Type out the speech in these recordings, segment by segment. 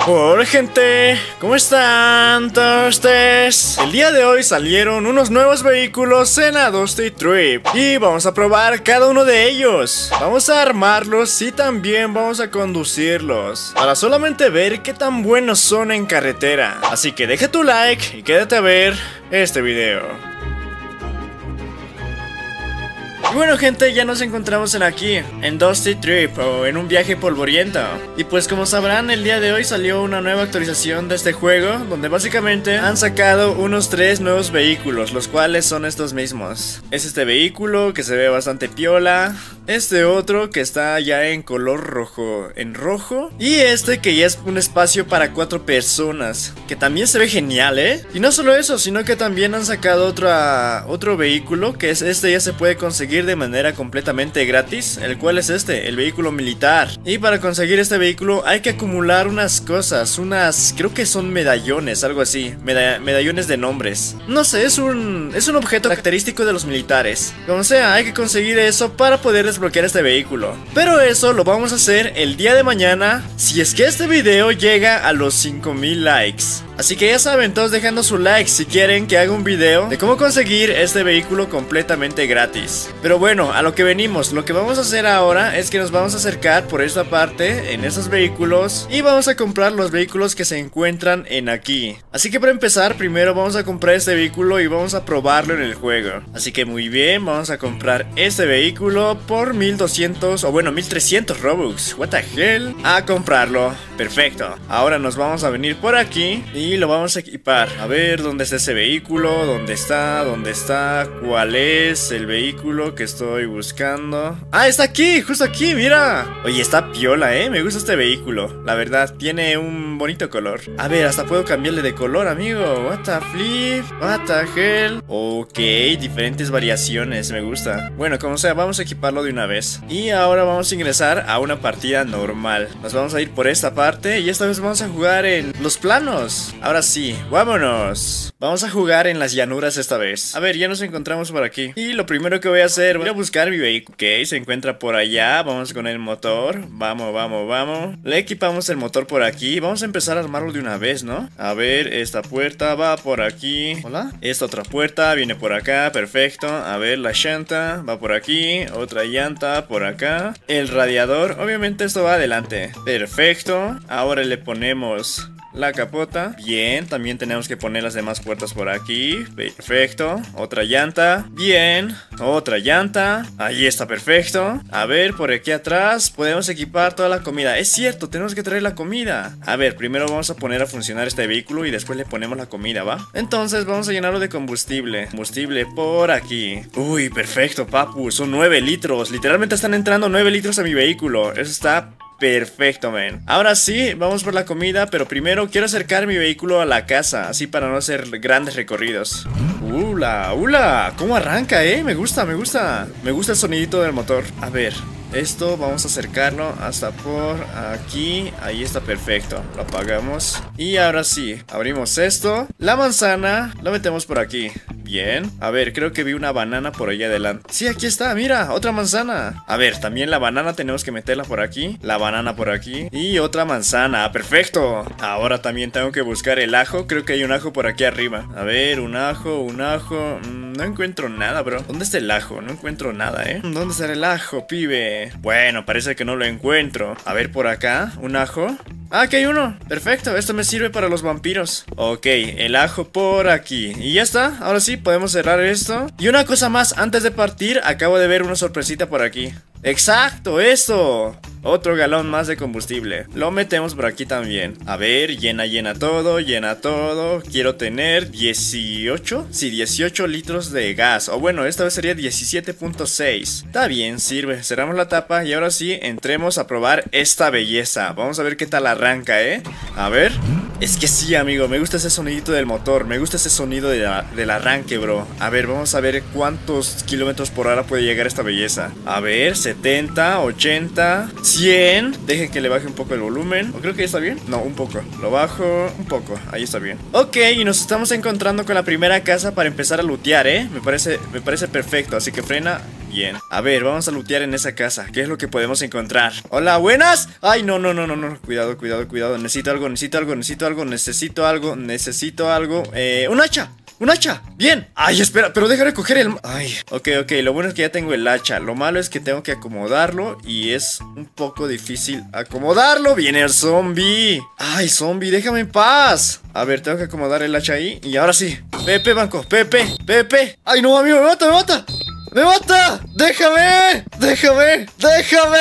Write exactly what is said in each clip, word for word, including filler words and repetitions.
Hola gente, ¿cómo están todos ustedes? El día de hoy salieron unos nuevos vehículos en A Dusty Trip y vamos a probar cada uno de ellos. Vamos a armarlos y también vamos a conducirlos para solamente ver qué tan buenos son en carretera. Así que deja tu like y quédate a ver este video. Y bueno gente, ya nos encontramos en aquí, en Dusty Trip, o en un viaje polvoriento. Y pues como sabrán, el día de hoy salió una nueva actualización de este juego, donde básicamente han sacado unos tres nuevos vehículos, los cuales son estos mismos. Es este vehículo que se ve bastante piola, este otro que está ya en color rojo, en rojo, y este que ya es un espacio para cuatro personas, que también se ve genial, ¿eh? Y no solo eso, sino que también han sacado otra, otro vehículo, que es este, ya se puede conseguir de manera completamente gratis, el cual es este, el vehículo militar. Y para conseguir este vehículo hay que acumular unas cosas, unas, creo que son medallones, algo así, Meda medallones de nombres. No sé, es un, es un objeto característico de los militares. Como sea, hay que conseguir eso para poder desbloquear este vehículo. Pero eso lo vamos a hacer el día de mañana, si es que este video llega a los cinco mil likes. Así que ya saben, todos dejando su like si quieren que haga un video de cómo conseguir este vehículo completamente gratis. Pero bueno, a lo que venimos, lo que vamos a hacer ahora es que nos vamos a acercar por esta parte, en esos vehículos, y vamos a comprar los vehículos que se encuentran en aquí. Así que para empezar, primero vamos a comprar este vehículo y vamos a probarlo en el juego. Así que muy bien, vamos a comprar este vehículo por mil doscientos, o bueno, mil trescientos Robux. What the hell, a comprarlo. Perfecto, ahora nos vamos a venir por aquí y lo vamos a equipar. A ver, ¿dónde está ese vehículo? ¿Dónde está? ¿Dónde está? ¿Cuál es el vehículo que estoy buscando? ¡Ah, está aquí! ¡Justo aquí! ¡Mira! Oye, está piola, ¿eh? Me gusta este vehículo. La verdad, tiene un bonito color. A ver, hasta puedo cambiarle de color, amigo. What the flip? What the hell? Ok, diferentes variaciones. Me gusta. Bueno, como sea, vamos a equiparlo de una vez. Y ahora vamos a ingresar a una partida normal. Nos vamos a ir por esta parte y esta vez vamos a jugar en los planos. Ahora sí, vámonos. Vamos a jugar en las llanuras esta vez. A ver, ya nos encontramos por aquí. Y lo primero que voy a hacer, voy a buscar mi vehículo. Ok, se encuentra por allá. Vamos con el motor. Vamos, vamos, vamos. Le equipamos el motor por aquí. Vamos a empezar a armarlo de una vez, ¿no? A ver, esta puerta va por aquí. Hola. Esta otra puerta viene por acá. Perfecto. A ver, la llanta va por aquí. Otra llanta por acá. El radiador. Obviamente esto va adelante. Perfecto. Ahora le ponemos la capota. Bien, también tenemos que poner las demás puertas por aquí. Perfecto, otra llanta. Bien, otra llanta. Ahí está, perfecto. A ver, por aquí atrás podemos equipar toda la comida. Es cierto, tenemos que traer la comida. A ver, primero vamos a poner a funcionar este vehículo y después le ponemos la comida, ¿va? Entonces vamos a llenarlo de combustible. Combustible por aquí. Uy, perfecto, papu, son nueve litros. Literalmente están entrando nueve litros a mi vehículo. Eso está perfecto, man. Ahora sí, vamos por la comida, pero primero quiero acercar mi vehículo a la casa, así para no hacer grandes recorridos. ¡Ula! ¡Ula! ¿Cómo arranca, eh? Me gusta, me gusta. Me gusta el sonidito del motor. A ver, esto vamos a acercarlo hasta por aquí. Ahí está, perfecto. Lo apagamos. Y ahora sí, abrimos esto. La manzana la metemos por aquí. Bien, a ver, creo que vi una banana por allá adelante. Sí, aquí está, mira, otra manzana. A ver, también la banana tenemos que meterla por aquí. La banana por aquí. Y otra manzana, perfecto. Ahora también tengo que buscar el ajo. Creo que hay un ajo por aquí arriba. A ver, un ajo, un ajo. mm, No encuentro nada, bro. ¿Dónde está el ajo? No encuentro nada, ¿eh? ¿Dónde está el ajo, pibe? Bueno, parece que no lo encuentro. A ver, por acá, un ajo. Ah, aquí hay uno, perfecto, esto me sirve para los vampiros. Ok, el ajo por aquí. Y ya está, ahora sí, podemos cerrar esto. Y una cosa más, antes de partir, acabo de ver una sorpresita por aquí. ¡Exacto, esto! Otro galón más de combustible. Lo metemos por aquí también. A ver, llena, llena todo, llena todo. Quiero tener dieciocho. Sí, dieciocho litros de gas. O bueno, esta vez sería diecisiete punto seis. Está bien, sirve. Cerramos la tapa y ahora sí, entremos a probar esta belleza. Vamos a ver qué tal arranca, ¿eh? A ver. Es que sí, amigo, me gusta ese sonidito del motor. Me gusta ese sonido de la, del arranque, bro. A ver, vamos a ver cuántos kilómetros por hora puede llegar esta belleza. A ver, setenta, ochenta, cien. Dejen que le baje un poco el volumen. ¿O creo que ya está bien? No, un poco. Lo bajo un poco, ahí está bien. Ok, y nos estamos encontrando con la primera casa para empezar a lootear, ¿eh? Me parece, me parece perfecto, así que frena. Bien, a ver, vamos a lootear en esa casa. ¿Qué es lo que podemos encontrar? Hola, buenas. Ay, no, no, no, no, no. Cuidado, cuidado, cuidado. Necesito algo, necesito algo, necesito algo, necesito algo, necesito algo. Eh, un hacha. ¡Un hacha! ¡Bien! ¡Ay, espera! Pero déjame coger el... ¡Ay! Ok, ok, lo bueno es que ya tengo el hacha. Lo malo es que tengo que acomodarlo y es un poco difícil acomodarlo. ¡Viene el zombie! ¡Ay, zombie! ¡Déjame en paz! A ver, tengo que acomodar el hacha ahí. Y ahora sí. Pepe, banco. Pepe, Pepe. ¡Ay, no, amigo! ¡Me mata, me mata! ¡Me mata! ¡Déjame! ¡Déjame! ¡Déjame!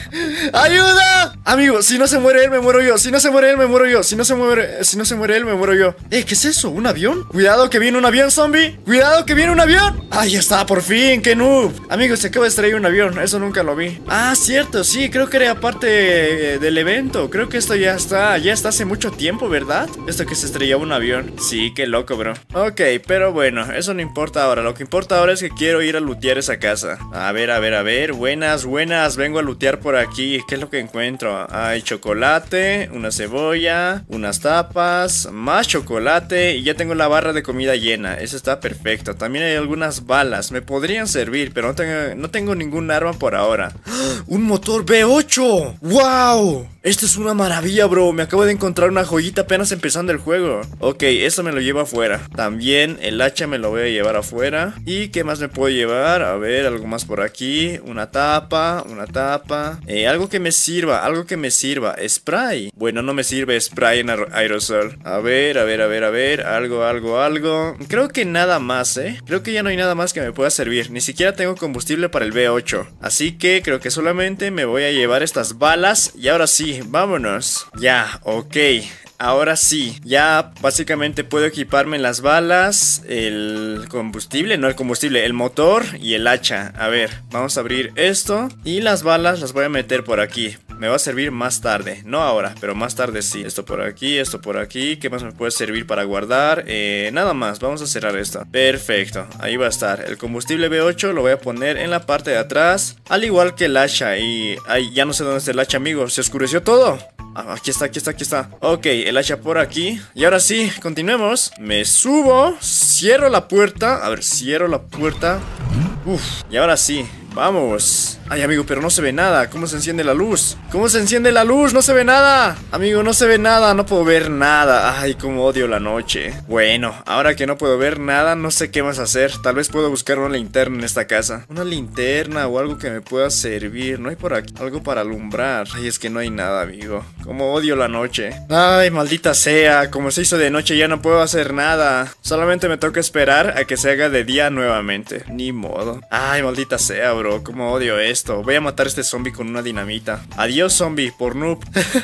¡Ayuda! Amigo, si no se muere él, me muero yo. Si no se muere él, me muero yo. Si no se muere, si no se muere él, me muero yo. Eh, ¿qué es eso? ¿Un avión? Cuidado que viene un avión, zombie. Cuidado que viene un avión. ¡Ay, ya está! ¡Por fin! ¡Qué noob! Amigos, se acaba de estrellar un avión. Eso nunca lo vi. Ah, cierto, sí. Creo que era parte del evento. Creo que esto ya está. Ya está hace mucho tiempo, ¿verdad? Esto que se estrellaba un avión. Sí, qué loco, bro. Ok, pero bueno, eso no importa ahora. Lo que importa ahora es que quiero ir a lootear esa casa. A ver, a ver, a ver. Buenas, buenas. Vengo a lootear por aquí. ¿Qué es lo que encuentro? Hay chocolate, una cebolla, unas tapas, más chocolate y ya tengo la barra de comida llena. Eso está perfecto. También hay algunas balas. Me podrían servir, pero no tengo, no tengo ningún arma por ahora. ¡Ah! ¡Un motor V ocho! ¡Wow! Esto es una maravilla, bro. Me acabo de encontrar una joyita apenas empezando el juego. Ok, esto me lo llevo afuera. También el hacha me lo voy a llevar afuera. ¿Y qué más me puedo llevar? A ver, algo más por aquí. Una tapa, una tapa. Eh, algo que me sirva, algo que me sirva. Spray. Bueno, no me sirve spray en aerosol. A ver, a ver, a ver, a ver. Algo, algo, algo. Creo que nada más, ¿eh? Creo que ya no hay nada más que me pueda servir. Ni siquiera tengo combustible para el V ocho. Así que creo que solamente me voy a llevar estas balas. Y ahora sí. Vámonos. Ya, ok. Ahora sí, ya básicamente puedo equiparme las balas, el combustible, no el combustible, el motor y el hacha. A ver, vamos a abrir esto y las balas las voy a meter por aquí. Me va a servir más tarde, no ahora, pero más tarde sí. Esto por aquí, esto por aquí. ¿Qué más me puede servir para guardar? Eh, nada más, vamos a cerrar esto. Perfecto, ahí va a estar. El combustible V ocho lo voy a poner en la parte de atrás, al igual que el hacha. Y ay, ya no sé dónde está el hacha, amigo. Se oscureció todo. Ah, aquí está, aquí está, aquí está. Ok, el hacha por aquí. Y ahora sí, continuemos. Me subo, cierro la puerta. A ver, cierro la puerta. Uf, y ahora sí, vamos. Ay, amigo, pero no se ve nada. ¿Cómo se enciende la luz? ¿Cómo se enciende la luz? No se ve nada. Amigo, no se ve nada. No puedo ver nada. Ay, cómo odio la noche. Bueno, ahora que no puedo ver nada, no sé qué más hacer. Tal vez puedo buscar una linterna en esta casa. Una linterna o algo que me pueda servir. No hay por aquí algo para alumbrar. Ay, es que no hay nada, amigo. Cómo odio la noche. Ay, maldita sea. Como se hizo de noche ya no puedo hacer nada. Solamente me toca esperar a que se haga de día nuevamente. Ni modo. Ay, maldita sea, bro. Cómo odio esto. Voy a matar a este zombie con una dinamita. Adiós, zombie, por noob.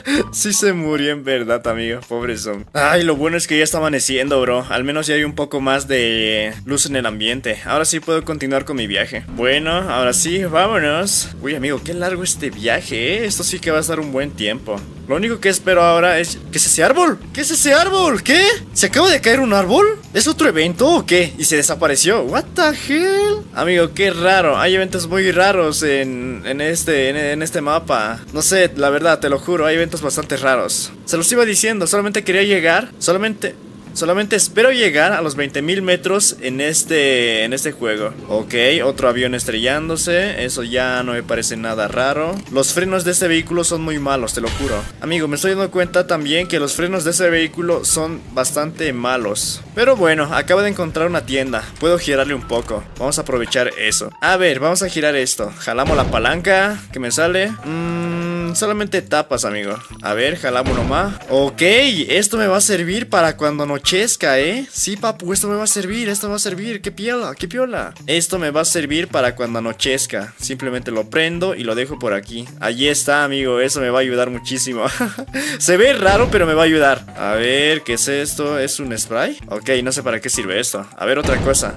Sí se murió en verdad, amigo. Pobre zombie. Ay, lo bueno es que ya está amaneciendo, bro. Al menos ya hay un poco más de luz en el ambiente. Ahora sí puedo continuar con mi viaje. Bueno, ahora sí, vámonos. Uy, amigo, qué largo este viaje, ¿eh? Esto sí que va a estar un buen tiempo. Lo único que espero ahora es... ¿Qué es ese árbol? ¿Qué es ese árbol? ¿Qué? ¿Se acaba de caer un árbol? ¿Es otro evento o qué? Y se desapareció. What the hell? Amigo, qué raro. Hay eventos muy raros en, en, este, en, en este mapa. No sé, la verdad, te lo juro. Hay eventos bastante raros. Se los iba diciendo. Solamente quería llegar. Solamente... Solamente espero llegar a los veinte mil metros en este, en este juego. Ok, otro avión estrellándose. Eso ya no me parece nada raro. Los frenos de este vehículo son muy malos, te lo juro. Amigo, me estoy dando cuenta también que los frenos de ese vehículo son bastante malos. Pero bueno, acabo de encontrar una tienda. Puedo girarle un poco. Vamos a aprovechar eso. A ver, vamos a girar esto. Jalamos la palanca que me sale. Mmm, solamente tapas, amigo. A ver, jalamos uno más. Ok, esto me va a servir para cuando no Chesca, ¿eh? Sí, papu, esto me va a servir, esto me va a servir. ¡Qué piola, qué piola! Esto me va a servir para cuando anochezca. Simplemente lo prendo y lo dejo por aquí. Allí está, amigo, eso me va a ayudar muchísimo. Se ve raro, pero me va a ayudar. A ver, ¿qué es esto? ¿Es un spray? Ok, no sé para qué sirve esto. A ver, otra cosa.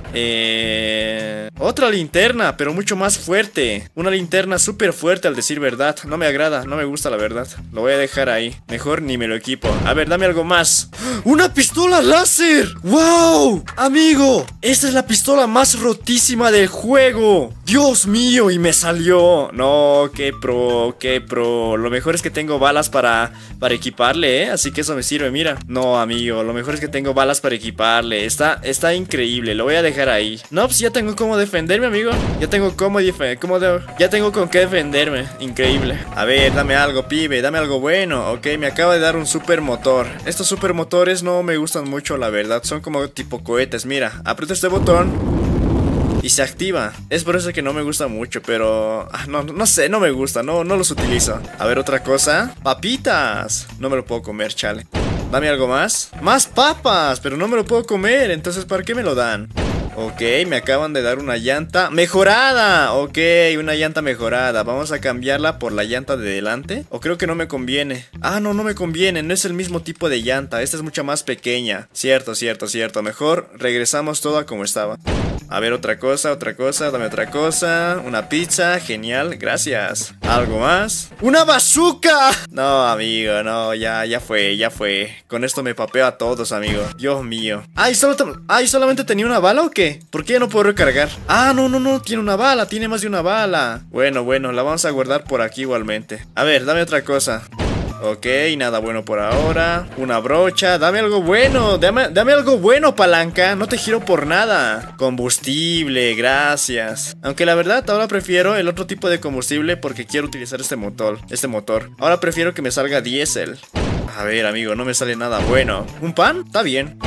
Eh... Otra linterna, pero mucho más fuerte. Una linterna súper fuerte, al decir verdad. No me agrada, no me gusta la verdad. Lo voy a dejar ahí. Mejor ni me lo equipo. A ver, dame algo más. ¡Una pistola láser! ¡Wow! Amigo, esta es la pistola más rotísima del juego. Dios mío, y me salió. No, qué pro, qué pro. Lo mejor es que tengo balas para, para equiparle, ¿eh? Así que eso me sirve, mira. No, amigo, lo mejor es que tengo balas para equiparle. Está, está increíble, lo voy a dejar ahí. No, pues ya tengo cómo defenderme, amigo. Ya tengo cómo defenderme, cómo de... ya tengo con qué defenderme. Increíble. A ver, dame algo, pibe, dame algo bueno. Ok, me acaba de dar un super motor. Estos super motores no me gustan mucho, la verdad. Son como tipo cohetes, mira. Aprieto este botón y se activa. Es por eso que no me gusta mucho, pero... ah, no, no sé, no me gusta, no, no los utilizo. A ver, otra cosa. Papitas. No me lo puedo comer, chale. Dame algo más. Más papas, pero no me lo puedo comer. Entonces, ¿para qué me lo dan? Ok, me acaban de dar una llanta mejorada. Ok, una llanta mejorada. Vamos a cambiarla por la llanta de delante. O creo que no me conviene. Ah, no, no me conviene. No es el mismo tipo de llanta. Esta es mucho más pequeña. Cierto, cierto, cierto. Mejor regresamos todo a como estaba. A ver, otra cosa, otra cosa. Dame otra cosa. Una pizza, genial, gracias. ¿Algo más? ¡Una bazooka! No, amigo, no, ya, ya fue, ya fue. Con esto me papeo a todos, amigo. Dios mío. Ay, solo Ay, ¿solamente tenía una bala o qué? ¿Por qué ya no puedo recargar? Ah, no, no, no, tiene una bala, tiene más de una bala. Bueno, bueno, la vamos a guardar por aquí igualmente. A ver, dame otra cosa. Ok, nada bueno por ahora. Una brocha, dame algo bueno. Dame, dame algo bueno, palanca. No te giro por nada. Combustible, gracias. Aunque la verdad ahora prefiero el otro tipo de combustible porque quiero utilizar este motor. Este motor. Ahora prefiero que me salga diésel. A ver, amigo, no me sale nada bueno. ¿Un pan? Está bien.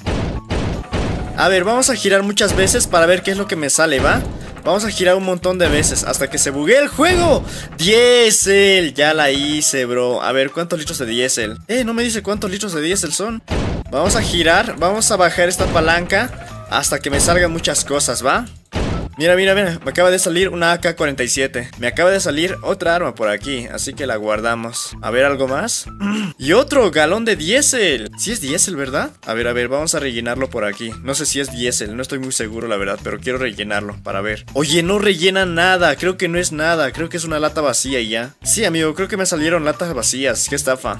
A ver, vamos a girar muchas veces para ver qué es lo que me sale, ¿va? Vamos a girar un montón de veces hasta que se buguee el juego. ¡Diésel! Ya la hice, bro. A ver, ¿cuántos litros de diésel? Eh, no me dice cuántos litros de diésel son. Vamos a girar, vamos a bajar esta palanca hasta que me salgan muchas cosas, ¿va? Mira, mira, mira, me acaba de salir una A K cuarenta y siete. Me acaba de salir otra arma por aquí, así que la guardamos. A ver, ¿algo más? Y otro galón de diésel. Sí es diésel, ¿verdad? A ver, a ver, vamos a rellenarlo por aquí. No sé si es diésel, no estoy muy seguro, la verdad, pero quiero rellenarlo para ver. Oye, no rellena nada, creo que no es nada. Creo que es una lata vacía y ya. Sí, amigo, creo que me salieron latas vacías. Qué estafa.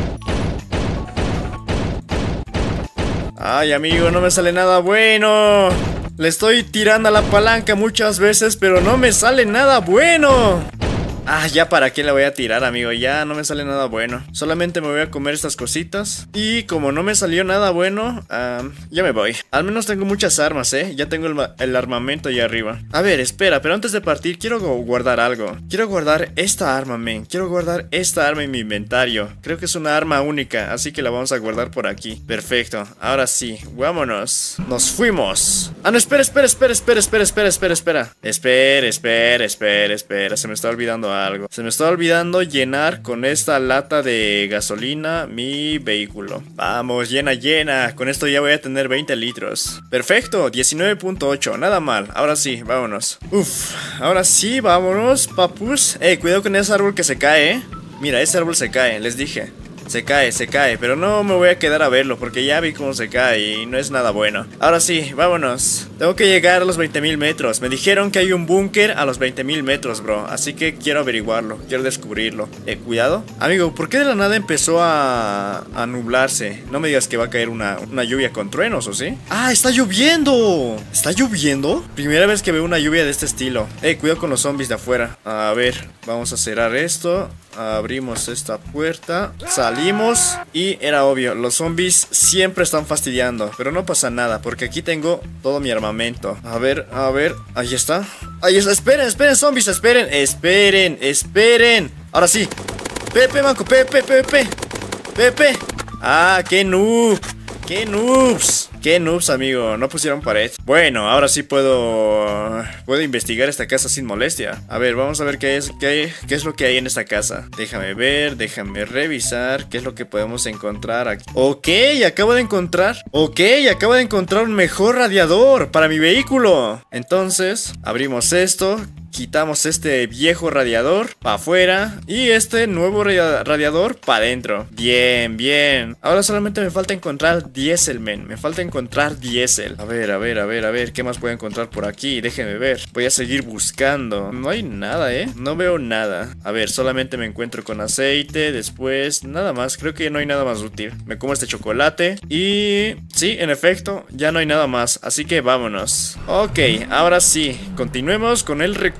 Ay, amigo, no me sale nada bueno. Le estoy tirando a la palanca muchas veces, pero no me sale nada bueno. Ah, ya para qué le voy a tirar, amigo. Ya no me sale nada bueno. Solamente me voy a comer estas cositas. Y como no me salió nada bueno, um, ya me voy. Al menos tengo muchas armas, eh. Ya tengo el, el armamento ahí arriba. A ver, espera, pero antes de partir quiero guardar algo. Quiero guardar esta arma, men. Quiero guardar esta arma en mi inventario. Creo que es una arma única, así que la vamos a guardar por aquí. Perfecto, ahora sí, vámonos. Nos fuimos. Ah, no, espera, espera, espera, espera, espera, espera, espera, espera. Espera, espera, espera, espera. Se me está olvidando algo. Se me está olvidando llenar con esta lata de gasolina mi vehículo. Vamos, llena, llena. Con esto ya voy a tener veinte litros. Perfecto, diecinueve punto ocho. Nada mal. Ahora sí, vámonos. Uf, ahora sí, vámonos, papus. Eh, cuidado con ese árbol que se cae, eh. Mira, ese árbol se cae, les dije. Se cae, se cae, pero no me voy a quedar a verlo porque ya vi cómo se cae y no es nada bueno. Ahora sí, vámonos. Tengo que llegar a los veinte mil metros. Me dijeron que hay un búnker a los veinte mil metros, bro. Así que quiero averiguarlo, quiero descubrirlo. Eh, cuidado. Amigo, ¿por qué de la nada empezó a, a nublarse? No me digas que va a caer una, una lluvia con truenos, ¿o sí? ¡Ah, está lloviendo! ¿Está lloviendo? Primera vez que veo una lluvia de este estilo. Eh, cuidado con los zombies de afuera. A ver, vamos a cerrar esto. Abrimos esta puerta. Salimos. Y era obvio, los zombies siempre están fastidiando. Pero no pasa nada, porque aquí tengo todo mi armamento. A ver, a ver. Ahí está. Ahí está. Esperen, esperen, zombies. Esperen, esperen, esperen. Ahora sí. Pepe, manco. Pepe, Pepe. Pepe. Ah, qué noob. ¡Qué noobs! ¡Qué noobs, amigo! No pusieron pared. Bueno, ahora sí puedo... Puedo investigar esta casa sin molestia. A ver, vamos a ver qué es, qué, qué es lo que hay en esta casa. Déjame ver, déjame revisar qué es lo que podemos encontrar aquí. Ok, acabo de encontrar... Ok, acabo de encontrar un mejor radiador para mi vehículo. Entonces, abrimos esto... Quitamos este viejo radiador para afuera y este nuevo radiador para adentro. Bien, bien. Ahora solamente me falta encontrar diésel, men. Me falta encontrar diésel. A ver, a ver, a ver, a ver. ¿Qué más puedo encontrar por aquí? Déjenme ver. Voy a seguir buscando. No hay nada, ¿eh? No veo nada. A ver, solamente me encuentro con aceite. Después, nada más. Creo que no hay nada más útil. Me como este chocolate. Y... sí, en efecto, ya no hay nada más. Así que vámonos. Ok, ahora sí. Continuemos con el recorrido.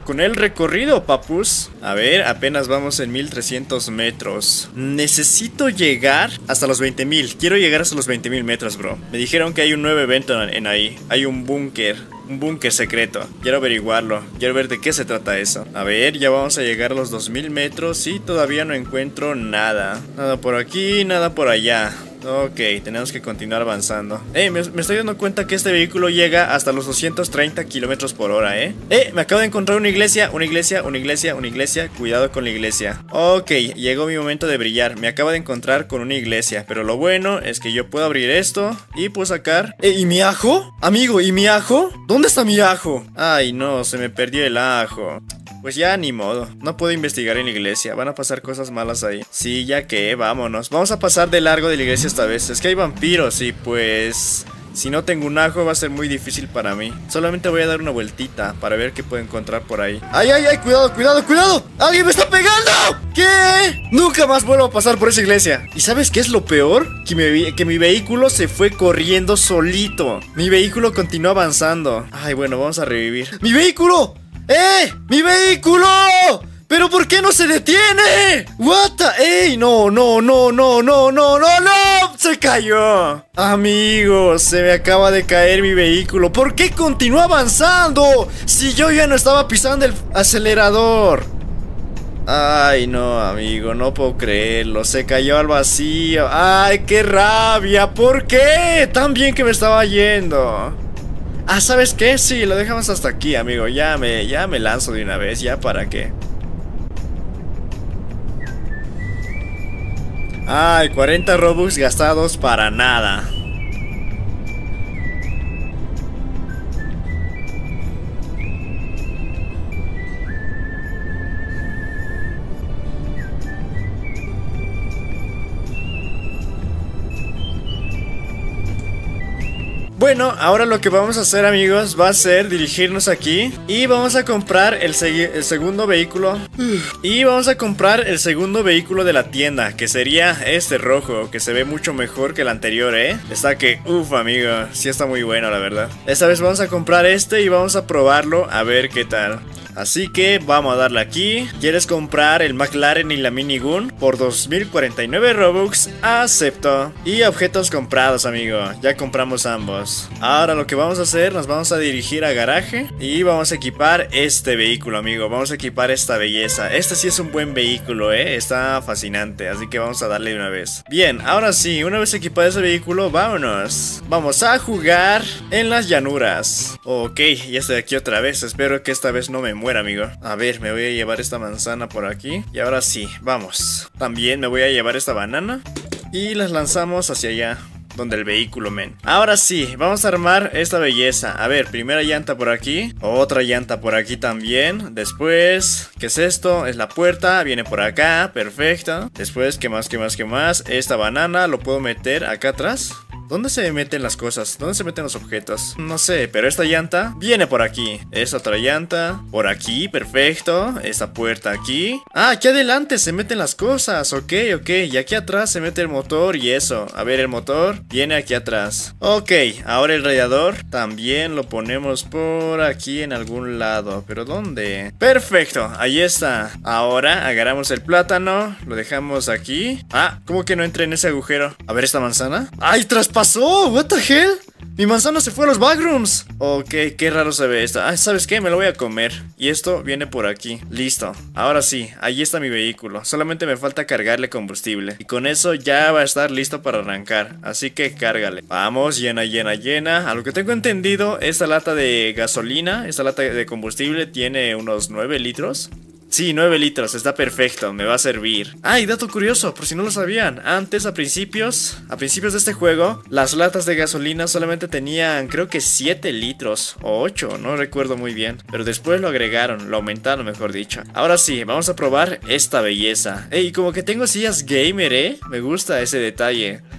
con el recorrido, papus. A ver, apenas vamos en mil trescientos metros. Necesito llegar hasta los veinte mil. Quiero llegar hasta los veinte mil metros, bro. Me dijeron que hay un nuevo evento en, en ahí. Hay un búnker. Un búnker secreto. Quiero averiguarlo. Quiero ver de qué se trata eso. A ver, ya vamos a llegar a los dos mil metros y todavía no encuentro nada. Nada por aquí, nada por allá. Ok, tenemos que continuar avanzando. Eh, me, me estoy dando cuenta que este vehículo llega hasta los doscientos treinta kilómetros por hora, eh Eh, me acabo de encontrar una iglesia, una iglesia, una iglesia, una iglesia. Cuidado con la iglesia. Ok, llegó mi momento de brillar. Me acabo de encontrar con una iglesia, pero lo bueno es que yo puedo abrir esto y puedo sacar... Eh, ¿y mi ajo? Amigo, ¿y mi ajo? ¿Dónde está mi ajo? Ay, no, se me perdió el ajo. Pues ya ni modo, no puedo investigar en la iglesia. Van a pasar cosas malas ahí. Sí, ya que, vámonos. Vamos a pasar de largo de la iglesia esta vez. Es que hay vampiros y pues... si no tengo un ajo va a ser muy difícil para mí. Solamente voy a dar una vueltita para ver qué puedo encontrar por ahí. ¡Ay, ay, ay! ¡Cuidado, cuidado, cuidado! ¡Alguien me está pegando! ¿Qué? Nunca más vuelvo a pasar por esa iglesia. ¿Y sabes qué es lo peor? Que mi, que mi vehículo se fue corriendo solito. Mi vehículo continuó avanzando. Ay, bueno, vamos a revivir. ¡Mi vehículo! ¡Eh! ¡Mi vehículo! ¿Pero por qué no se detiene? What the... ¡Ey! No, no, no, no, no, no, no, no. Se cayó. Amigos, se me acaba de caer mi vehículo. ¿Por qué continúa avanzando? Si yo ya no estaba pisando el acelerador. Ay, no, amigo, no puedo creerlo. Se cayó al vacío. Ay, qué rabia. ¿Por qué? Tan bien que me estaba yendo. Ah, ¿sabes qué? Sí, lo dejamos hasta aquí, amigo. Ya me, ya me lanzo de una vez. ¿Ya para qué? Ay, cuarenta Robux gastados para nada. Bueno, ahora lo que vamos a hacer, amigos, va a ser dirigirnos aquí y vamos a comprar el, el segundo vehículo. Y vamos a comprar el segundo vehículo de la tienda, que sería este rojo, que se ve mucho mejor que el anterior, ¿eh? Está que, uff, amigo, sí está muy bueno, la verdad. Esta vez vamos a comprar este y vamos a probarlo a ver qué tal. Así que vamos a darle aquí. ¿Quieres comprar el McLaren y la minigun? Por dos mil cuarenta y nueve Robux. Acepto. Y objetos comprados, amigo. Ya compramos ambos. Ahora lo que vamos a hacer, nos vamos a dirigir a garaje y vamos a equipar este vehículo, amigo. Vamos a equipar esta belleza. Este sí es un buen vehículo, eh. Está fascinante, así que vamos a darle de una vez. Bien, ahora sí, una vez equipado ese vehículo, vámonos. Vamos a jugar en las llanuras. Ok, ya estoy aquí otra vez. Espero que esta vez no me muera, amigo. A ver, me voy a llevar esta manzana por aquí. Y ahora sí, vamos. También me voy a llevar esta banana y las lanzamos hacia allá, donde el vehículo, men. Ahora sí, vamos a armar esta belleza. A ver, primera llanta por aquí, otra llanta por aquí también. Después, ¿qué es esto? Es la puerta, viene por acá, perfecto. Después, ¿qué más, qué más, qué más? Esta banana, ¿lo puedo meter acá atrás? ¿Dónde se meten las cosas? ¿Dónde se meten los objetos? No sé, pero esta llanta viene por aquí. Esta otra llanta por aquí, perfecto. Esta puerta aquí. Ah, aquí adelante se meten las cosas. Ok, ok, y aquí atrás se mete el motor y eso. A ver, el motor viene aquí atrás. Ok, ahora el radiador también lo ponemos por aquí en algún lado. ¿Pero dónde? Perfecto, ahí está. Ahora agarramos el plátano, lo dejamos aquí. Ah, ¿cómo que no entra en ese agujero? A ver esta manzana. ¡Ay, traspasó! ¿What the hell? Mi manzana se fue a los backrooms. Ok, qué raro se ve esto. Ah, ¿sabes qué? Me lo voy a comer. Y esto viene por aquí. Listo. Ahora sí, ahí está mi vehículo. Solamente me falta cargarle combustible. Y con eso ya va a estar listo para arrancar. Así que cárgale. Vamos, llena, llena, llena. A lo que tengo entendido, esta lata de gasolina, esta lata de combustible tiene unos nueve litros. Sí, nueve litros, está perfecto, me va a servir. Ah, y dato curioso, por si no lo sabían. Antes, a principios, a principios de este juego, las latas de gasolina solamente tenían, creo que siete litros o ocho, no recuerdo muy bien. Pero después lo agregaron, lo aumentaron, mejor dicho. Ahora sí, vamos a probar esta belleza. Ey, como que tengo sillas gamer, eh. Me gusta ese detalle.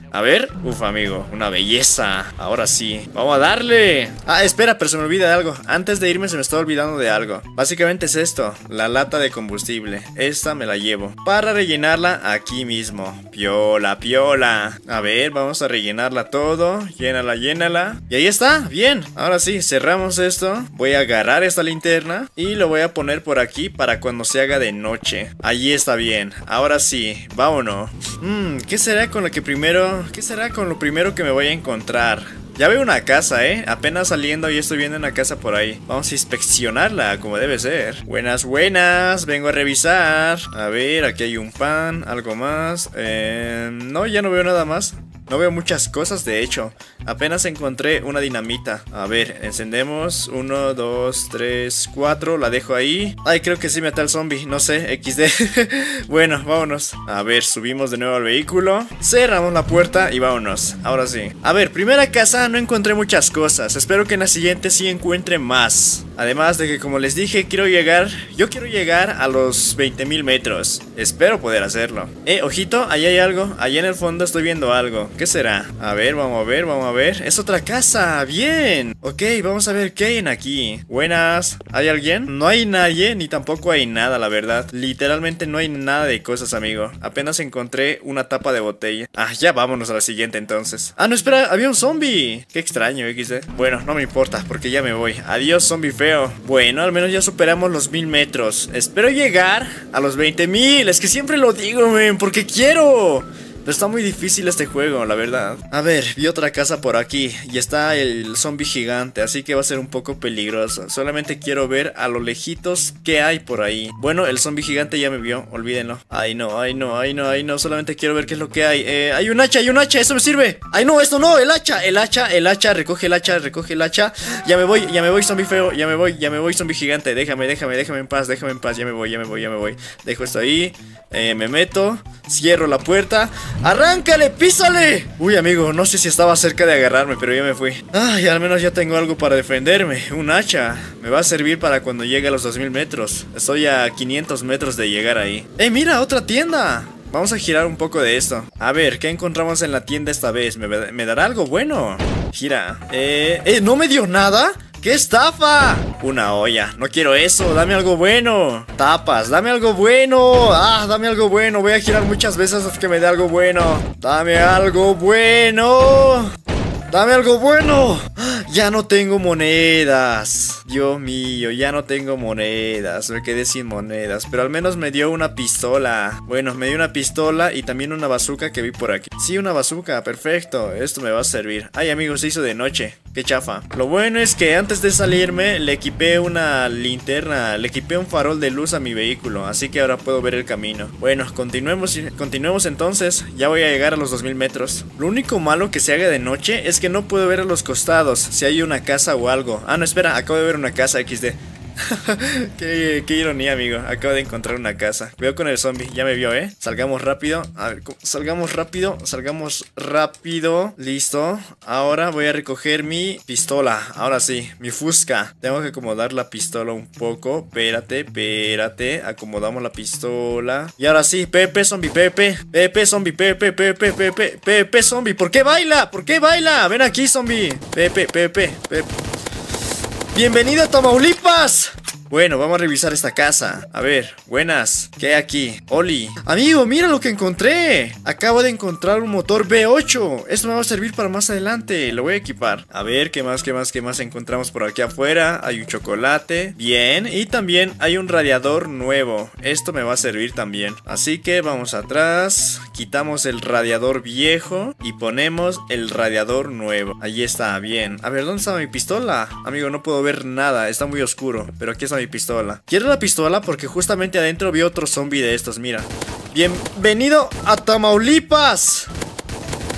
A ver, uf amigo, una belleza. Ahora sí, vamos a darle. Ah, espera, pero se me olvida de algo. Antes de irme se me está olvidando de algo. Básicamente es esto, la lata de combustible. Esta me la llevo para rellenarla aquí mismo. Piola, piola. A ver, vamos a rellenarla todo. Llénala, llénala. Y ahí está, bien. Ahora sí, cerramos esto. Voy a agarrar esta linterna y lo voy a poner por aquí para cuando se haga de noche. Allí está bien. Ahora sí, vámonos. Mmm, ¿qué será con lo que primero... ¿Qué será con lo primero que me voy a encontrar? Ya veo una casa, ¿eh? Apenas saliendo y estoy viendo una casa por ahí. Vamos a inspeccionarla como debe ser. Buenas, buenas. Vengo a revisar. A ver, aquí hay un pan. Algo más. Eh, no, ya no veo nada más. No veo muchas cosas, de hecho. Apenas encontré una dinamita. A ver, encendemos. Uno, dos, tres, cuatro. La dejo ahí. Ay, creo que sí me ata el zombie. No sé, equis de. Bueno, vámonos. A ver, subimos de nuevo al vehículo. Cerramos la puerta y vámonos. Ahora sí. A ver, primera casa, no encontré muchas cosas. Espero que en la siguiente sí encuentre más. Además de que, como les dije, quiero llegar. Yo quiero llegar a los veinte mil metros. Espero poder hacerlo. Eh, ojito, ahí hay algo. Allá en el fondo estoy viendo algo. ¿Qué será? A ver, vamos a ver, vamos a ver. Es otra casa, bien. Ok, vamos a ver qué hay en aquí. Buenas, ¿hay alguien? No hay nadie, ni tampoco hay nada, la verdad. Literalmente no hay nada de cosas, amigo. Apenas encontré una tapa de botella. Ah, ya vámonos a la siguiente entonces. Ah, no, espera, había un zombie. Qué extraño, equis de. Bueno, no me importa, porque ya me voy. Adiós, zombie feo. Bueno, al menos ya superamos los mil metros. Espero llegar a los veinte mil. Es que siempre lo digo, men, porque quiero. Pero está muy difícil este juego, la verdad. A ver, vi otra casa por aquí y está el zombie gigante, así que va a ser un poco peligroso. Solamente quiero ver a lo lejitos qué hay por ahí. Bueno, el zombie gigante ya me vio, olvídenlo. Ay no, ay no, ay no, ay no, solamente quiero ver qué es lo que hay. eh, Hay un hacha, hay un hacha, eso me sirve. Ay no, esto no, el hacha, el hacha, el hacha, recoge el hacha, recoge el hacha. Ya me voy, ya me voy, zombie feo, ya me voy, ya me voy, zombie gigante. Déjame, déjame, déjame en paz, déjame en paz, ya me voy, ya me voy, ya me voy. Dejo esto ahí, eh, me meto, cierro la puerta. ¡Arráncale, písale! Uy, amigo, no sé si estaba cerca de agarrarme, pero ya me fui. Ay, al menos ya tengo algo para defenderme. Un hacha. Me va a servir para cuando llegue a los dos mil metros. Estoy a quinientos metros de llegar ahí. ¡Eh, mira! ¡Otra tienda! Vamos a girar un poco de esto. A ver, ¿qué encontramos en la tienda esta vez? ¿Me, me dará algo bueno? Gira. Eh... ¿Eh, no me dio nada? ¡Qué estafa! Una olla, no quiero eso, dame algo bueno. Tapas, dame algo bueno. Ah, dame algo bueno, voy a girar muchas veces hasta que me dé algo bueno. Dame algo bueno. Dame algo bueno. Ya no tengo monedas. Dios mío, ya no tengo monedas. Me quedé sin monedas, pero al menos me dio una pistola. Bueno, me dio una pistola y también una bazooka que vi por aquí. Sí, una bazooka, perfecto. Esto me va a servir. Ay, amigos, se hizo de noche. Qué chafa. Lo bueno es que antes de salirme le equipé una linterna, le equipé un farol de luz a mi vehículo, así que ahora puedo ver el camino. Bueno, continuemos, continuemos entonces. Ya voy a llegar a los dos mil metros. Lo único malo que se haga de noche es que no puedo ver a los costados si hay una casa o algo. Ah, no, espera, acabo de ver una casa, equis de. qué, qué ironía, amigo. Acabo de encontrar una casa. Cuidado con el zombie, ya me vio, eh. Salgamos rápido. A ver, salgamos rápido. Salgamos rápido. Listo. Ahora voy a recoger mi pistola. Ahora sí, mi fusca. Tengo que acomodar la pistola un poco. Espérate, espérate. Acomodamos la pistola. Y ahora sí, Pepe zombie, Pepe. Pepe zombie, Pepe, Pepe, Pepe. Pepe zombie. ¿Por qué baila? ¿Por qué baila? Ven aquí, zombie. Pepe, Pepe, Pepe. ¡Bienvenido a Tamaulipas! Bueno, vamos a revisar esta casa. A ver, buenas. ¿Qué hay aquí? Oli. Amigo, mira lo que encontré. Acabo de encontrar un motor V ocho. Esto me va a servir para más adelante. Lo voy a equipar. A ver, ¿qué más, qué más, qué más encontramos por aquí afuera? Hay un chocolate. Bien. Y también hay un radiador nuevo. Esto me va a servir también. Así que vamos atrás. Quitamos el radiador viejo y ponemos el radiador nuevo. Ahí está, bien. A ver, ¿dónde está mi pistola? Amigo, no puedo ver nada. Está muy oscuro. Pero aquí está mi pistola. Quiero la pistola porque justamente adentro vi otro zombie de estos, mira. Bienvenido a Tamaulipas.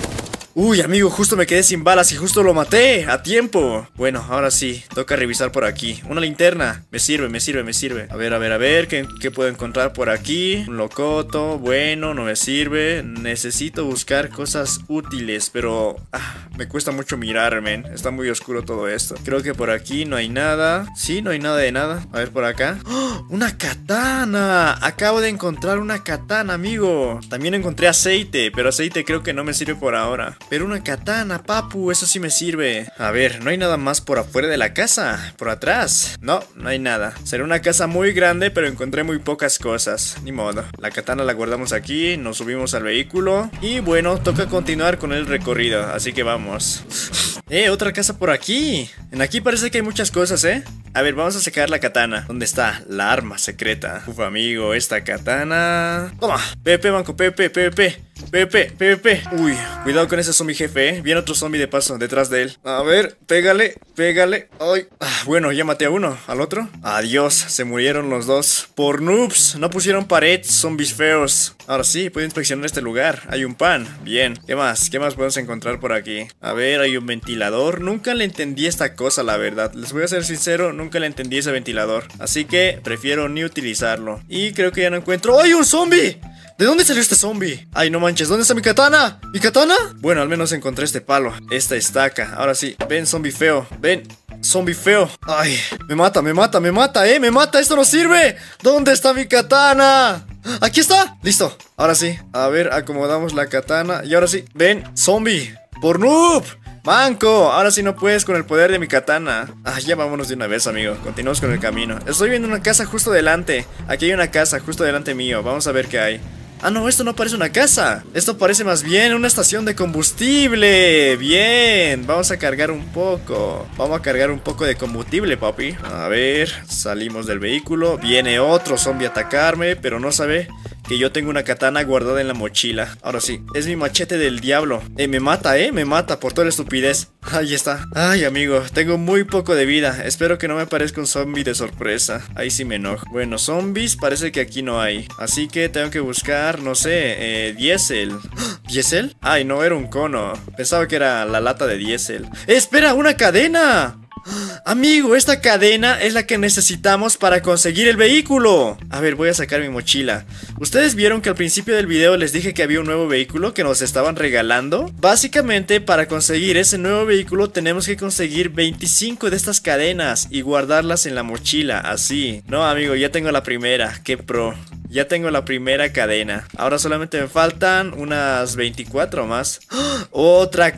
Uy, amigo, justo me quedé sin balas y justo lo maté a tiempo. Bueno, ahora sí, toca revisar por aquí. Una linterna, me sirve, me sirve, me sirve. A ver, a ver, a ver, ¿qué, qué puedo encontrar por aquí? Un locoto, bueno, no me sirve. Necesito buscar cosas útiles, pero ah, me cuesta mucho mirar, men. Está muy oscuro todo esto. Creo que por aquí no hay nada. Sí, no hay nada de nada. A ver, por acá. ¡Oh! ¡Una katana! Acabo de encontrar una katana, amigo. También encontré aceite, pero aceite creo que no me sirve por ahora. Pero una katana, papu, eso sí me sirve. A ver, no hay nada más por afuera de la casa. Por atrás. No, no hay nada. Será una casa muy grande, pero encontré muy pocas cosas. Ni modo. La katana la guardamos aquí. Nos subimos al vehículo. Y bueno, toca continuar con el recorrido. Así que vamos. Eh, otra casa por aquí. En aquí parece que hay muchas cosas, eh. A ver, vamos a sacar la katana. ¿Dónde está? La arma secreta. Uf, amigo, esta katana. Toma. PvP, banco, PvP, PvP. PvP, PvP. Uy, cuidado con ese zombie jefe, eh. Viene otro zombie de paso, detrás de él. A ver, pégale, pégale. Ay. Ah, bueno, ya maté a uno. ¿Al otro? Adiós, se murieron los dos. Por noobs, no pusieron pared, zombies feos. Ahora sí, puedo inspeccionar este lugar. Hay un pan. Bien. ¿Qué más? ¿Qué más podemos encontrar por aquí? A ver, hay un ventilador. Nunca le entendí esta cosa, la verdad. Les voy a ser sincero, nunca le entendí ese ventilador. Así que prefiero ni utilizarlo. Y creo que ya no encuentro. ¡Ay, un zombie! ¿De dónde salió este zombie? Ay, no manches, ¿dónde está mi katana? ¿Mi katana? Bueno, al menos encontré este palo, esta estaca. Ahora sí, ven, zombie feo, ven, zombie feo. Ay, me mata, me mata, me mata, eh, me mata, esto no sirve. ¿Dónde está mi katana? Aquí está, listo. Ahora sí, a ver, acomodamos la katana. Y ahora sí, ven, zombie, por noob. ¡Banco! Ahora sí no puedes con el poder de mi katana. Ah, ya vámonos de una vez, amigo. Continuamos con el camino. Estoy viendo una casa justo delante. Aquí hay una casa justo delante mío. Vamos a ver qué hay. Ah, no, esto no parece una casa. Esto parece más bien una estación de combustible. Bien, vamos a cargar un poco. Vamos a cargar un poco de combustible, papi. A ver, salimos del vehículo. Viene otro zombie a atacarme, pero no sabe que yo tengo una katana guardada en la mochila. Ahora sí, es mi machete del diablo. Eh, me mata, eh, me mata por toda la estupidez. Ahí está. Ay, amigo, tengo muy poco de vida. Espero que no me aparezca un zombie de sorpresa. Ahí sí me enojo. Bueno, zombies parece que aquí no hay. Así que tengo que buscar, no sé, eh, diésel. ¿Diésel? Ay, no, era un cono. Pensaba que era la lata de diésel. ¡Eh, espera! ¡Una cadena! Amigo, esta cadena es la que necesitamos para conseguir el vehículo. A ver, voy a sacar mi mochila. ¿Ustedes vieron que al principio del video les dije que había un nuevo vehículo que nos estaban regalando? Básicamente, para conseguir ese nuevo vehículo tenemos que conseguir veinticinco de estas cadenas y guardarlas en la mochila, así. No, amigo, ya tengo la primera. ¡Qué pro! Ya tengo la primera cadena. Ahora solamente me faltan unas veinticuatro más. ¡Oh! ¡Otra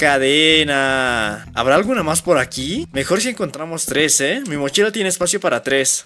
cadena! ¿Habrá alguna más por aquí? Mejor si encontramos tres, ¿eh? Mi mochila tiene espacio para tres.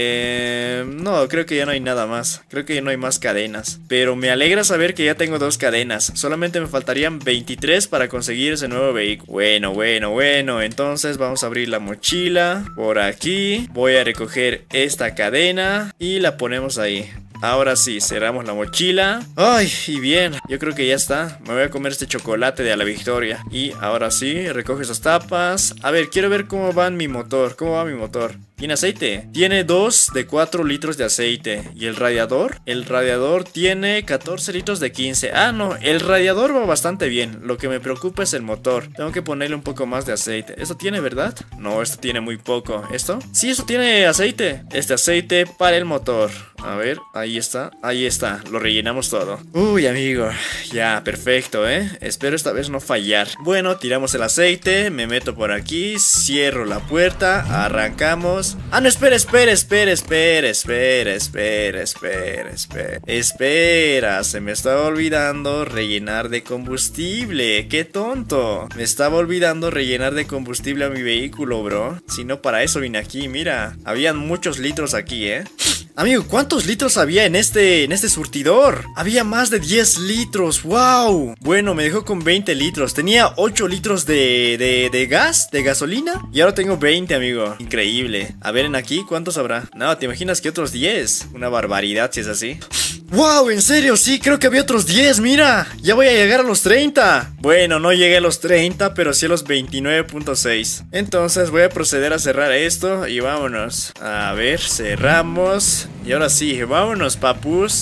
Eh... No, creo que ya no hay nada más. Creo que ya no hay más cadenas. Pero me alegra saber que ya tengo dos cadenas. Solamente me faltarían veintitrés para conseguir ese nuevo vehículo. Bueno, bueno, bueno. Entonces vamos a abrir la mochila. Por aquí. Voy a recoger esta cadena y la ponemos ahí. Ahora sí, cerramos la mochila. Ay, y bien, yo creo que ya está. Me voy a comer este chocolate de a la victoria. Y ahora sí, recoge esas tapas. A ver, quiero ver cómo va mi motor. ¿Cómo va mi motor? ¿Tiene aceite? Tiene dos de cuatro litros de aceite. ¿Y el radiador? El radiador tiene catorce litros de quince. Ah, no, el radiador va bastante bien. Lo que me preocupa es el motor. Tengo que ponerle un poco más de aceite. ¿Esto tiene, verdad? No, esto tiene muy poco. ¿Esto? Sí, esto tiene aceite. Este aceite para el motor. A ver, ahí está, ahí está, lo rellenamos todo. Uy, amigo, ya, perfecto, ¿eh? Espero esta vez no fallar. Bueno, tiramos el aceite, me meto por aquí, cierro la puerta, arrancamos. Ah, no, espera, espera, espera, espera, espera, espera, espera, espera. Espera, se me estaba olvidando rellenar de combustible, qué tonto. Me estaba olvidando rellenar de combustible a mi vehículo, bro. Si no, para eso vine aquí, mira. Habían muchos litros aquí, ¿eh? Amigo, ¿cuántos litros había en este, en este surtidor? Había más de diez litros, wow. Bueno, me dejó con veinte litros. Tenía ocho litros de, de, de gas, de gasolina. Y ahora tengo veinte, amigo. Increíble. A ver, en aquí, ¿cuántos habrá? No, ¿te imaginas que otros diez? Una barbaridad si es así. ¡Wow! En serio, sí, creo que había otros diez, mira. Ya voy a llegar a los treinta. Bueno, no llegué a los treinta, pero sí a los veintinueve punto seis. Entonces voy a proceder a cerrar esto y vámonos. A ver, cerramos. Y ahora sí, vámonos, papus.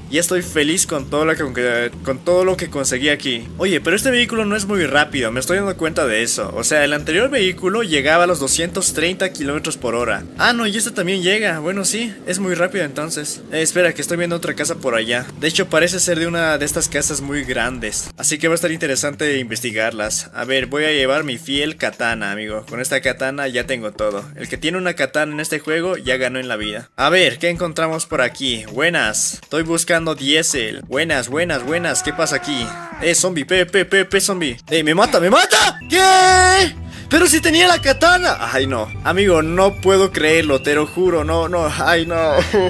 Y estoy feliz con todo lo que, con todo lo que conseguí aquí. Oye, pero este vehículo no es muy rápido, me estoy dando cuenta de eso. O sea, el anterior vehículo llegaba a los doscientos treinta kilómetros por hora. Ah, no, y este también llega. Bueno, sí, es muy rápido entonces. eh, Espera, que estoy viendo otra casa por allá. De hecho, parece ser de una de estas casas muy grandes, así que va a estar interesante investigarlas. A ver, voy a llevar mi fiel katana, amigo. Con esta katana ya tengo todo. El que tiene una katana en este juego ya ganó en la vida. A ver, ¿qué encontramos por aquí? Buenas, estoy buscando diésel. Buenas, buenas, buenas, ¿qué pasa aquí? Eh, zombie, pe, pe, pe, pe, zombie. Eh, me mata, me mata. ¿Qué? Pero si tenía la katana. Ay, no. Amigo, no puedo creerlo, te lo juro. No, no. Ay, no.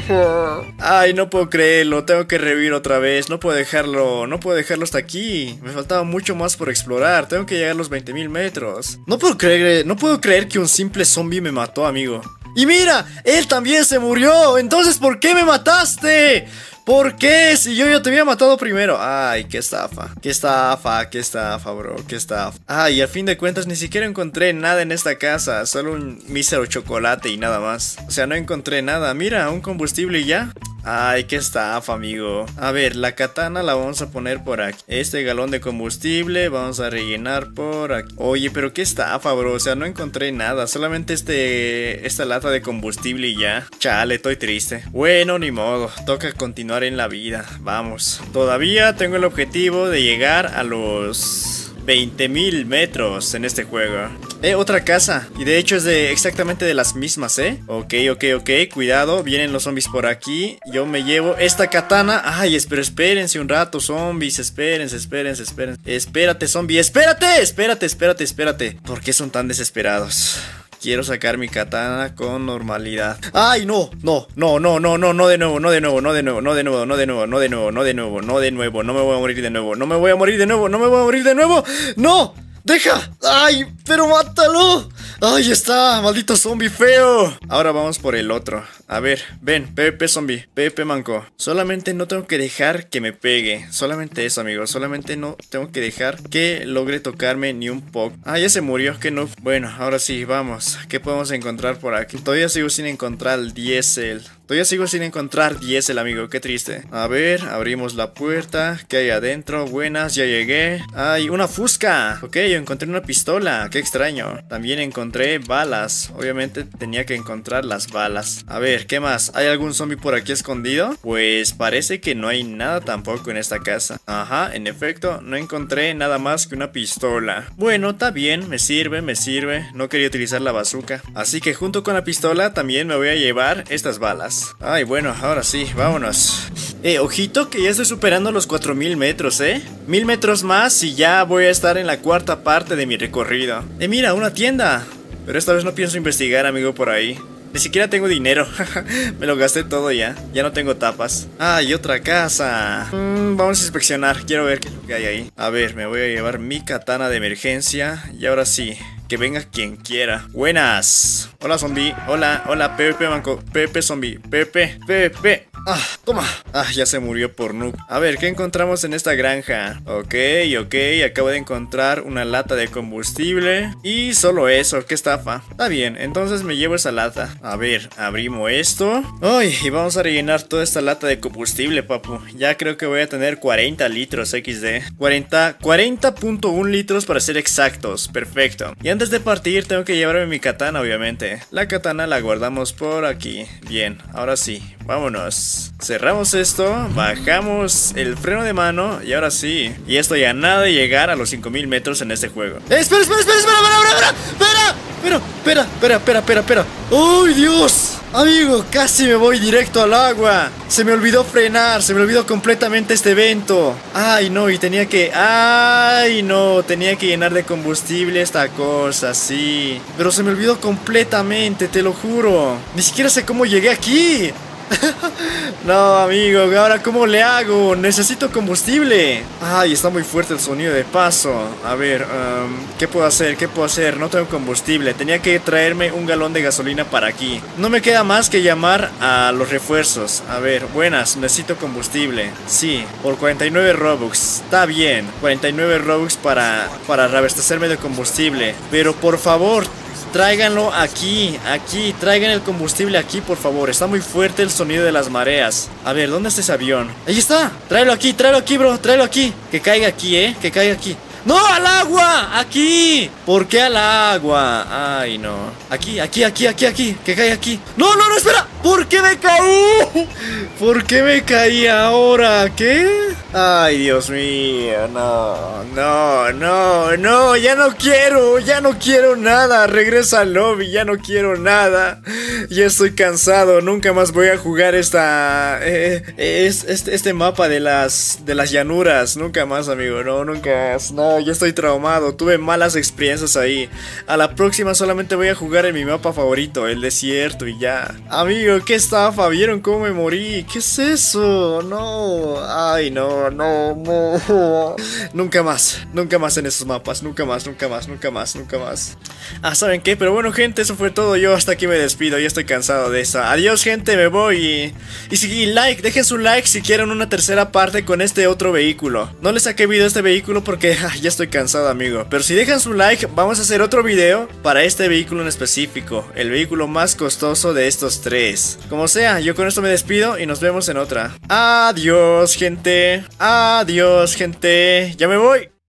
Ay, no puedo creerlo. Tengo que revivir otra vez. No puedo dejarlo. No puedo dejarlo hasta aquí. Me faltaba mucho más por explorar. Tengo que llegar a los veinte mil metros. No puedo creer. No puedo creer que un simple zombie me mató, amigo. Y mira, él también se murió. Entonces, ¿por qué me mataste? ¿Por qué? Si yo ya te había matado primero. Ay, qué estafa. Qué estafa, qué estafa, bro. Qué estafa. Ay, a fin de cuentas ni siquiera encontré nada en esta casa. Solo un mísero chocolate y nada más. O sea, no encontré nada. Mira, un combustible y ya. Ay, qué estafa, amigo. A ver, la katana la vamos a poner por aquí. Este galón de combustible vamos a rellenar por aquí. Oye, pero qué estafa, bro. O sea, no encontré nada. Solamente este... esta lata de combustible y ya. Chale, estoy triste. Bueno, ni modo. Toca continuar en la vida. Vamos. Todavía tengo el objetivo de llegar a los veinte mil metros en este juego. Eh, otra casa. Y de hecho es de exactamente de las mismas, ¿eh? Ok, ok, ok. Cuidado. Vienen los zombies por aquí. Yo me llevo esta katana. Ay, pero espérense un rato, zombies. Espérense, espérense, espérense. Espérate, zombie. Espérate, espérate, espérate, espérate. ¿Por qué son tan desesperados? Quiero sacar mi katana con normalidad. ¡Ay, no! No, no, no, no, no, no de nuevo, no de nuevo, no de nuevo, no de nuevo, no de nuevo, no de nuevo, no de nuevo, no de nuevo, no me voy a morir de nuevo, no me voy a morir de nuevo, no me voy a morir de nuevo. ¡No! ¡Deja! ¡Ay! ¡Pero mátalo! ¡Ahí está! ¡Maldito zombie feo! Ahora vamos por el otro. A ver, ven, Pepe zombie, Pepe manco. Solamente no tengo que dejar que me pegue. Solamente eso, amigos. Solamente no tengo que dejar que logre tocarme ni un poco. Ah, ya se murió, que no. Bueno, ahora sí, vamos. ¿Qué podemos encontrar por aquí? Todavía sigo sin encontrar el diésel. Todavía sigo sin encontrar diésel, amigo, qué triste. A ver, abrimos la puerta. ¿Qué hay adentro? Buenas, ya llegué. ¡Ay, una fusca! Ok, yo encontré una pistola, qué extraño. También encontré balas. Obviamente tenía que encontrar las balas. A ver, ¿qué más? ¿Hay algún zombie por aquí escondido? Pues parece que no hay nada tampoco en esta casa. Ajá, en efecto, no encontré nada más que una pistola. Bueno, está bien, me sirve, me sirve. No quería utilizar la bazooka. Así que junto con la pistola también me voy a llevar estas balas. Ay, bueno, ahora sí, vámonos. Eh, ojito que ya estoy superando los cuatro mil metros, ¿eh? Mil metros más y ya voy a estar en la cuarta parte de mi recorrido. Eh, mira, una tienda. Pero esta vez no pienso investigar, amigo, por ahí. Ni siquiera tengo dinero. Me lo gasté todo ya. Ya no tengo tapas. Ah, y otra casa. Mm, vamos a inspeccionar. Quiero ver qué es lo que hay ahí. A ver, me voy a llevar mi katana de emergencia. Y ahora sí, que venga quien quiera. Buenas. Hola, zombie. Hola, hola, Pepe manco. Pepe zombie. Pepe, Pepe. Ah, toma. Ah, ya se murió por noob. A ver, ¿qué encontramos en esta granja? Ok, ok, acabo de encontrar una lata de combustible. Y solo eso, qué estafa. Está bien, entonces me llevo esa lata. A ver, abrimos esto. Ay, y vamos a rellenar toda esta lata de combustible, papu. Ya creo que voy a tener cuarenta litros equis de. cuarenta, cuarenta punto uno litros para ser exactos. Perfecto. Y antes de partir tengo que llevarme mi katana, obviamente. La katana la guardamos por aquí. Bien, ahora sí, vámonos. Cerramos esto, bajamos el freno de mano y ahora sí. Y esto ya nada de llegar a los cinco mil metros en este juego. ¡Eh, espera, espera, espera, espera, espera, espera, espera! Espera, espera, espera, espera, espera, espera. ¡Uy, Dios! Amigo, casi me voy directo al agua. Se me olvidó frenar, se me olvidó completamente este evento. Ay, no, y tenía que... Ay, no, tenía que llenar de combustible esta cosa, sí. Pero se me olvidó completamente, te lo juro. Ni siquiera sé cómo llegué aquí. No, amigo, ahora ¿cómo le hago? Necesito combustible. Ay, está muy fuerte el sonido de paso. A ver, um, ¿qué puedo hacer? ¿Qué puedo hacer? No tengo combustible. Tenía que traerme un galón de gasolina para aquí. No me queda más que llamar a los refuerzos. A ver, buenas, necesito combustible. Sí, por cuarenta y nueve Robux. Está bien, cuarenta y nueve Robux para, para reabastecerme de combustible. Pero por favor, tráiganlo aquí, aquí, traigan el combustible aquí, por favor. Está muy fuerte el sonido de las mareas. A ver, ¿dónde está ese avión? Ahí está, tráelo aquí, tráelo aquí, bro, tráelo aquí. Que caiga aquí, eh, que caiga aquí. ¡No, al agua! ¡Aquí! ¿Por qué al agua? Ay, no. Aquí, aquí, aquí, aquí, aquí. Que caiga aquí. ¡No, no, no, espera! ¿Por qué me caí? ¿Por qué me caí ahora? ¿Qué? Ay, Dios mío. No, no, no, no. Ya no quiero. Ya no quiero nada. Regresa al lobby. Ya no quiero nada. Ya estoy cansado. Nunca más voy a jugar esta... Eh, es, este, este mapa de las, de las llanuras. Nunca más, amigo. No, nunca más. No. Ya estoy traumado, tuve malas experiencias ahí. A la próxima solamente voy a jugar en mi mapa favorito, el desierto, y ya. Amigo, qué estafa, ¿vieron cómo me morí? ¿Qué es eso? No, ay no, no, no. Nunca más, nunca más en esos mapas. Nunca más, nunca más, nunca más, nunca más. Ah, ¿saben qué? Pero bueno, gente, eso fue todo. Yo hasta aquí me despido, ya estoy cansado de eso. Adiós, gente, me voy. Y, y si like, dejen su like si quieren una tercera parte con este otro vehículo. No les saqué video a este vehículo porque ay, ya estoy cansado, amigo. Pero si dejan su like, vamos a hacer otro video para este vehículo en específico, el vehículo más costoso de estos tres. Como sea, yo con esto me despido y nos vemos en otra. Adiós, gente. Adiós, gente. Ya me voy.